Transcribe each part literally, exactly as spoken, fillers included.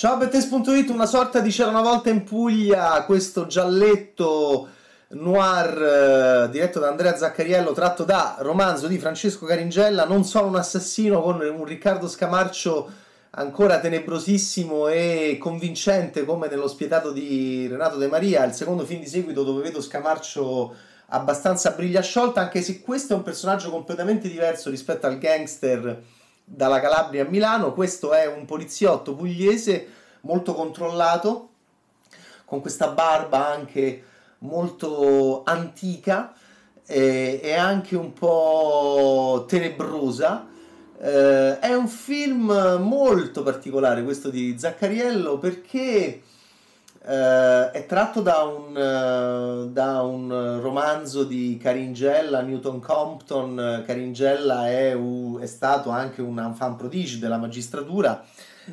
Ciao Bettes punto it, una sorta di C'era una volta in Puglia, questo gialletto noir eh, diretto da Andrea Zaccariello, tratto da romanzo di Francesco Caringella, Non sono un assassino, con un Riccardo Scamarcio ancora tenebrosissimo e convincente come nello Spietato di Renato De Maria, il secondo film di seguito dove vedo Scamarcio abbastanza a briglia sciolta, anche se questo è un personaggio completamente diverso rispetto al gangster dalla Calabria a Milano. Questo è un poliziotto pugliese molto controllato, con questa barba anche molto antica e, e anche un po' tenebrosa. Eh, è un film molto particolare questo di Zaccariello, perché eh, è tratto da un, eh, da un romanzo di Caringella, Newton Compton. Caringella è, u- è stato anche un enfant prodige della magistratura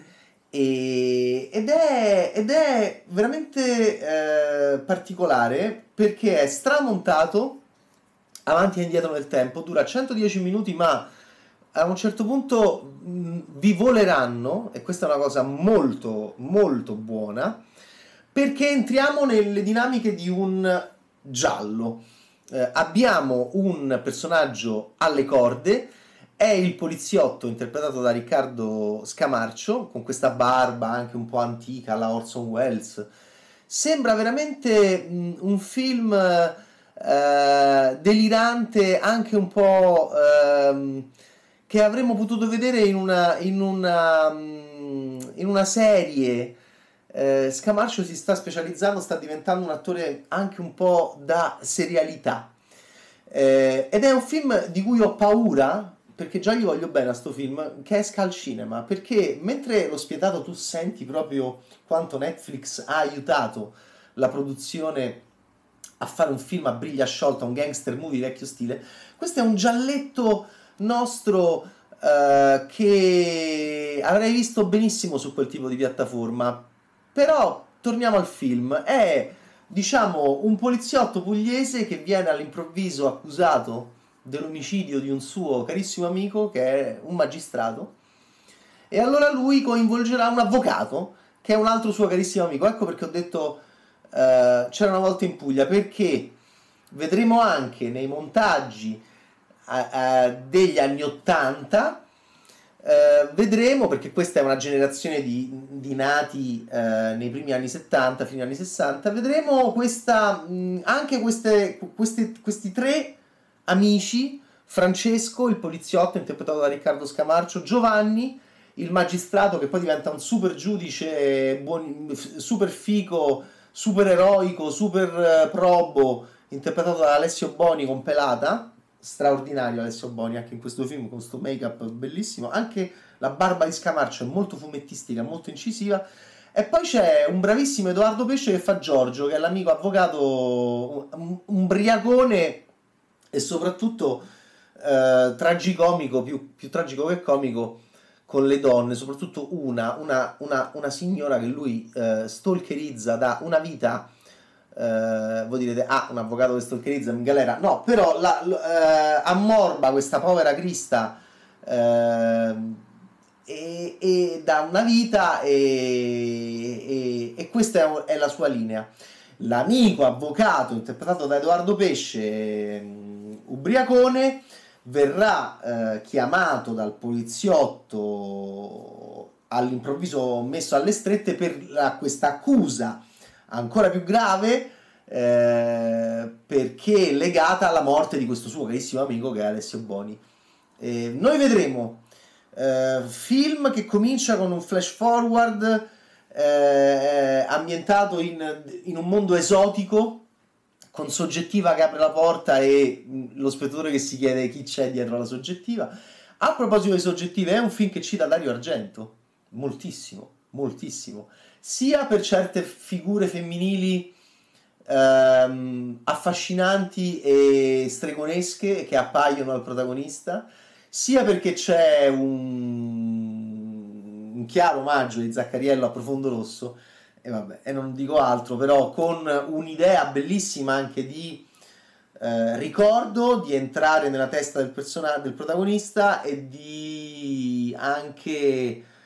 e- ed è, ed è veramente eh, particolare perché è stramontato avanti e indietro nel tempo, dura centodieci minuti, ma a un certo punto mh, vi voleranno, e questa è una cosa molto molto buona, perché entriamo nelle dinamiche di un giallo. Eh, abbiamo un personaggio alle corde, è il poliziotto interpretato da Riccardo Scamarcio, con questa barba anche un po' antica alla Orson Welles. Sembra veramente mh, un film eh, delirante, anche un po' ehm, che avremmo potuto vedere in una, in una, mh, in una serie. Eh, Scamarcio si sta specializzando, sta diventando un attore anche un po' da serialità. Eh, ed è un film di cui ho paura, perché già gli voglio bene a sto film, che esca al cinema, perché mentre Lo Spietato tu senti proprio quanto Netflix ha aiutato la produzione a fare un film a briglia sciolta, un gangster movie vecchio stile, questo è un gialletto nostro eh, che avrei visto benissimo su quel tipo di piattaforma. Però torniamo al film. È, diciamo, un poliziotto pugliese che viene all'improvviso accusato dell'omicidio di un suo carissimo amico che è un magistrato, e allora lui coinvolgerà un avvocato che è un altro suo carissimo amico. Ecco perché ho detto eh, C'era una volta in Puglia, perché vedremo anche nei montaggi eh, eh, degli anni ottanta. Eh, vedremo, perché questa è una generazione di, di nati eh, nei primi anni settanta, fino agli anni sessanta, vedremo questa, mh, anche queste, queste, questi tre amici: Francesco, il poliziotto interpretato da Riccardo Scamarcio, Giovanni, il magistrato che poi diventa un super giudice, buon, super fico, super eroico, super eh, probo, interpretato da Alessio Boni con Pelata. Straordinario Alessio Boni anche in questo film, con questo make up bellissimo. Anche la barba di Scamarcio è molto fumettistica, molto incisiva. E poi c'è un bravissimo Edoardo Pesce che fa Giorgio, che è l'amico avvocato, un, un briacone e soprattutto eh, tragicomico, più, più tragico che comico, con le donne, soprattutto una, una, una, una signora che lui eh, stalkerizza da una vita. Uh, voi direte, ah, un avvocato che stalkerizza in galera? No, però la, l, uh, ammorba questa povera Crista uh, e, e dà una vita, e, e, e questa è, è la sua linea. L'amico avvocato interpretato da Edoardo Pesce, um, ubriacone, verrà uh, chiamato dal poliziotto all'improvviso, messo alle strette per la, questa accusa ancora più grave, eh, perché è legata alla morte di questo suo carissimo amico che è Alessio Boni. Eh, noi vedremo eh, film che comincia con un flash forward eh, ambientato in, in un mondo esotico, con soggettiva che apre la porta e mh, lo spettatore che si chiede chi c'è dietro la soggettiva. A proposito di soggettive, è un film che cita Dario Argento moltissimo, moltissimo, sia per certe figure femminili ehm, affascinanti e stregonesche che appaiono al protagonista, sia perché c'è un, un chiaro omaggio di Zaccariello a Profondo Rosso, e vabbè, e non dico altro, però con un'idea bellissima anche di eh, ricordo, di entrare nella testa del, persona- del protagonista e di anche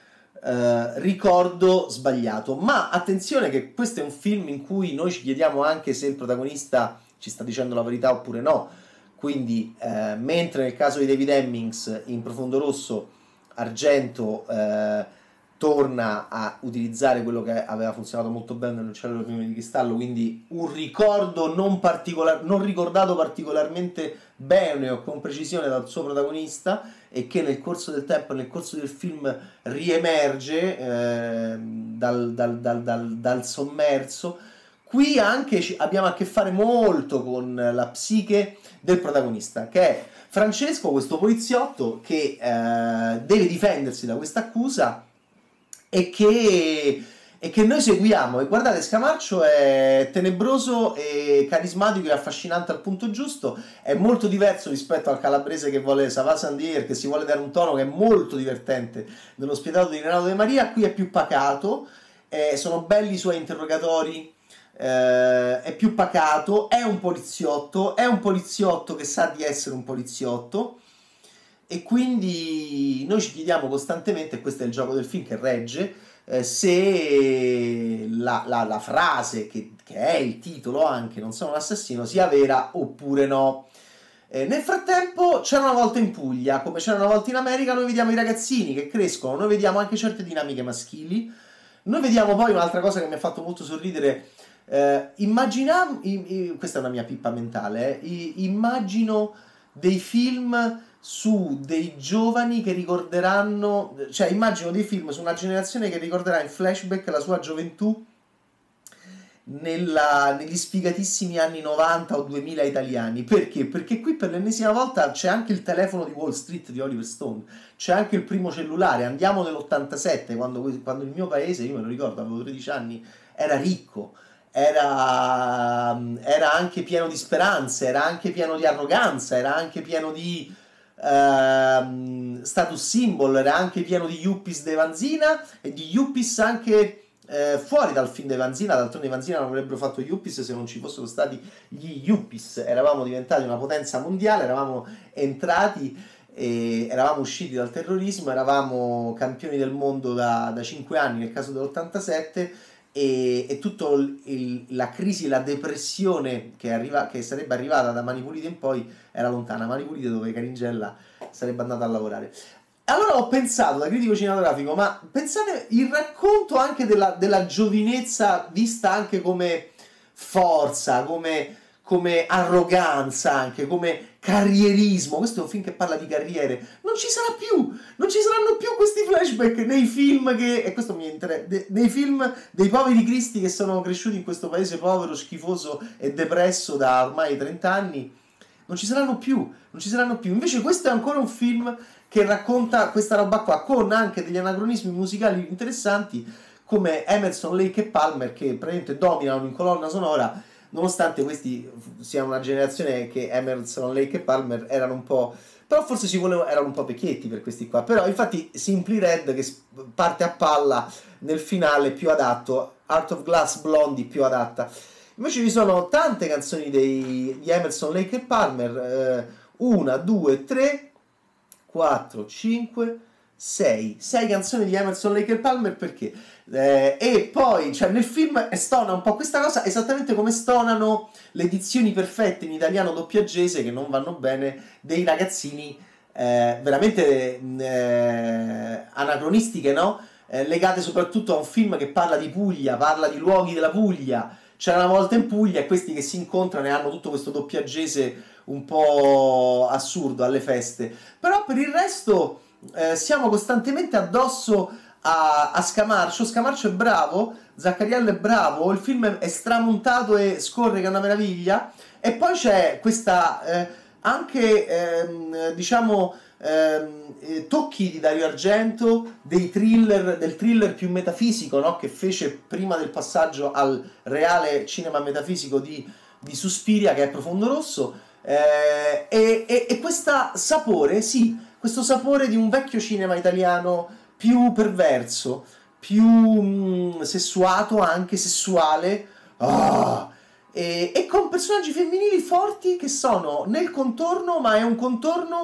eh, ricordo sbagliato. Ma attenzione che questo è un film in cui noi ci chiediamo anche se il protagonista ci sta dicendo la verità oppure no. Quindi eh, mentre nel caso di David Hemmings in Profondo Rosso Argento eh, torna a utilizzare quello che aveva funzionato molto bene nell'Uccello del Fiume di Cristallo, quindi un ricordo non, particolar- non ricordato particolarmente bene o con precisione dal suo protagonista, e che nel corso del tempo, nel corso del film riemerge eh, dal, dal, dal, dal, dal sommerso. Qui anche abbiamo a che fare molto con la psiche del protagonista, che è Francesco, questo poliziotto che eh, deve difendersi da questa accusa e che, e che noi seguiamo. E guardate, Scamarcio è tenebroso e carismatico e affascinante al punto giusto, è molto diverso rispetto al calabrese che vuole Savà Sandier, che si vuole dare un tono che è molto divertente nello Spietato di Renato De Maria. Qui è più pacato, eh, sono belli i suoi interrogatori, eh, è più pacato, è un poliziotto, è un poliziotto che sa di essere un poliziotto, e quindi noi ci chiediamo costantemente, e questo è il gioco del film che regge, eh, se la, la, la frase che, che è il titolo anche, non sono un assassino, sia vera oppure no. Eh, nel frattempo c'era una volta in Puglia, come c'era una volta in America, noi vediamo i ragazzini che crescono, noi vediamo anche certe dinamiche maschili, noi vediamo poi un'altra cosa che mi ha fatto molto sorridere. Eh, immaginiamo, questa è una mia pippa mentale, eh, immagino dei film su dei giovani che ricorderanno, cioè immagino dei film su una generazione che ricorderà in flashback la sua gioventù nella, negli sfigatissimi anni novanta o duemila italiani. Perché? Perché qui per l'ennesima volta c'è anche il telefono di Wall Street di Oliver Stone, c'è anche il primo cellulare. Andiamo nell'ottantasette, quando, quando il mio paese, io me lo ricordo, avevo tredici anni, era ricco, era, era anche pieno di speranze, era anche pieno di arroganza, era anche pieno di uh, status symbol, era anche pieno di yuppies de Vanzina e di yuppies anche uh, fuori dal film de Vanzina. D'altronde i Vanzina non avrebbero fatto yuppies se non ci fossero stati gli yuppies. Eravamo diventati una potenza mondiale, eravamo entrati e eravamo usciti dal terrorismo, eravamo campioni del mondo da, da cinque anni nel caso dell'ottantasette. E, e tutta la crisi, la depressione che, arriva, che sarebbe arrivata da Mani Pulite in poi era lontana. Mani Pulite dove Caringella sarebbe andata a lavorare. Allora ho pensato, da critico cinematografico, ma pensate il racconto anche della, della giovinezza vista anche come forza, come, come arroganza, anche come carrierismo. Questo è un film che parla di carriere. Non ci sarà più, non ci saranno più questi flashback nei film che, e questo mi interessa, nei film dei poveri cristi che sono cresciuti in questo paese povero, schifoso e depresso da ormai trenta anni. Non ci saranno più, non ci saranno più. Invece questo è ancora un film che racconta questa roba qua, con anche degli anacronismi musicali interessanti, come Emerson, Lake e Palmer, che praticamente dominano in colonna sonora, nonostante questi siano una generazione che Emerson, Lake e Palmer erano un po', però forse si volevano, erano un po' vecchietti per questi qua. Però infatti Simply Red, che parte a palla nel finale, più adatto, Heart of Glass, Blondie più adatta. Invece ci sono tante canzoni dei, di Emerson, Lake e Palmer, eh, una, due, tre, quattro, cinque, sei, sei canzoni di Emerson, Lake e Palmer. Perché? Eh, e poi, cioè, nel film stona un po' questa cosa, esattamente come stonano le edizioni perfette in italiano doppiaggese, che non vanno bene, dei ragazzini eh, veramente eh, anacronistiche, no? Eh, legate soprattutto a un film che parla di Puglia, parla di luoghi della Puglia. C'era una volta in Puglia, e questi che si incontrano e hanno tutto questo doppiaggese un po' assurdo alle feste. Però per il resto eh, siamo costantemente addosso a, a Scamarcio. Scamarcio è bravo, Zaccariello è bravo, il film è stramontato e scorre che è una meraviglia. E poi c'è questa eh, anche ehm, diciamo ehm, tocchi di Dario Argento, dei thriller, del thriller più metafisico, no? Che fece prima del passaggio al reale cinema metafisico di, di Suspiria, che è Profondo Rosso. Eh, e, e, e questo sapore, sì, questo sapore di un vecchio cinema italiano più perverso, più mh, sessuato, anche sessuale, oh, e, e con personaggi femminili forti che sono nel contorno, ma è un contorno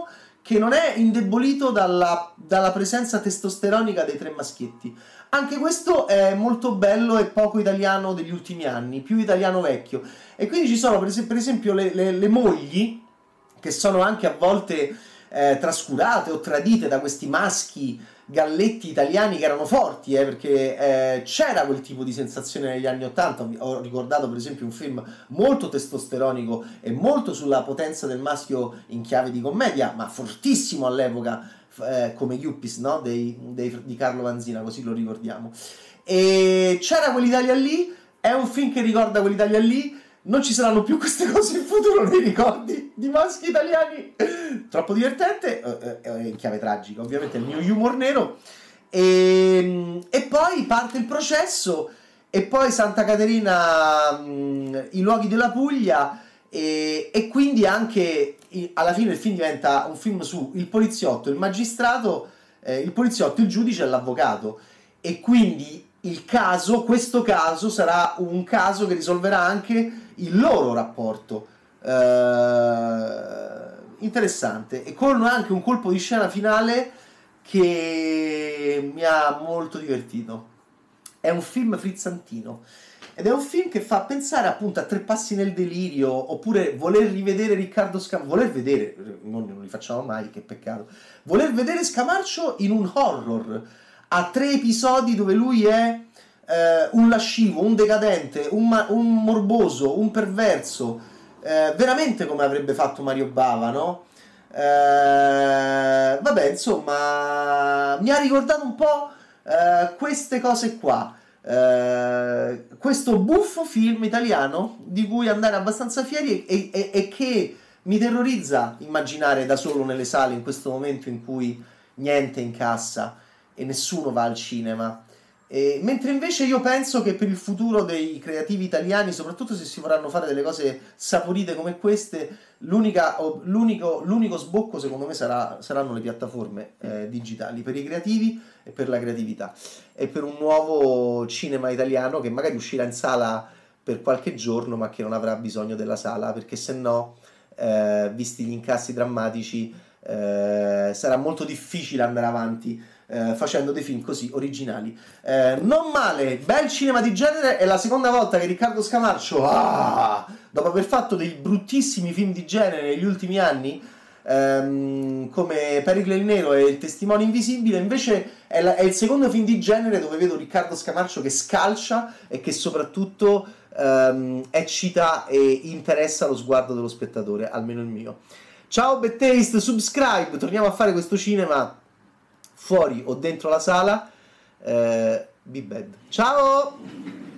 che non è indebolito dalla, dalla presenza testosteronica dei tre maschietti. Anche questo è molto bello e poco italiano degli ultimi anni, più italiano vecchio. E quindi ci sono per, es per esempio le, le, le mogli, che sono anche a volte eh, trascurate o tradite da questi maschi galletti italiani che erano forti, eh, perché eh, c'era quel tipo di sensazione negli anni ottanta. Ho ricordato per esempio un film molto testosteronico e molto sulla potenza del maschio in chiave di commedia, ma fortissimo all'epoca, eh, come Yuppies, no? dei, dei, di Carlo Vanzina, così lo ricordiamo. E c'era quell'Italia lì, è un film che ricorda quell'Italia lì. Non ci saranno più queste cose in futuro nei ricordi di maschi italiani. Troppo divertente, eh, eh, in chiave tragica, ovviamente il mio humor nero. E, e poi parte il processo, e poi Santa Caterina, mh, i luoghi della Puglia, e, e quindi anche alla fine il film diventa un film su il poliziotto, il magistrato, eh, il poliziotto, il giudice e l'avvocato. E quindi il caso, questo caso sarà un caso che risolverà anche il loro rapporto. Uh, interessante, e con anche un colpo di scena finale che mi ha molto divertito. È un film frizzantino ed è un film che fa pensare appunto a Tre passi nel delirio, oppure voler rivedere Riccardo Scamarcio, voler vedere, non, non li facciamo mai, che peccato, voler vedere Scamarcio in un horror a tre episodi dove lui è Uh, un lascivo, un decadente, un, un morboso, un perverso, uh, veramente come avrebbe fatto Mario Bava, no? Uh, vabbè, insomma, mi ha ricordato un po' uh, queste cose qua. Uh, questo buffo film italiano di cui andare abbastanza fieri, e, e, e che mi terrorizza immaginare da solo nelle sale in questo momento in cui niente incassa e nessuno va al cinema. E, mentre invece io penso che per il futuro dei creativi italiani, soprattutto se si vorranno fare delle cose saporite come queste, l'unico sbocco secondo me sarà, saranno le piattaforme eh, digitali per i creativi e per la creatività, e per un nuovo cinema italiano che magari uscirà in sala per qualche giorno ma che non avrà bisogno della sala, perché se no, eh, visti gli incassi drammatici, eh, sarà molto difficile andare avanti Eh, facendo dei film così originali. Eh, non male, bel cinema di genere. È la seconda volta che Riccardo Scamarcio, ah, dopo aver fatto dei bruttissimi film di genere negli ultimi anni, ehm, come Pericle il Nero e Il Testimone Invisibile, invece è, la, è il secondo film di genere dove vedo Riccardo Scamarcio che scalcia e che soprattutto ehm, eccita e interessa lo sguardo dello spettatore, almeno il mio. Ciao Bad Taste, subscribe, torniamo a fare questo cinema fuori o dentro la sala. eh, be bad. Ciao!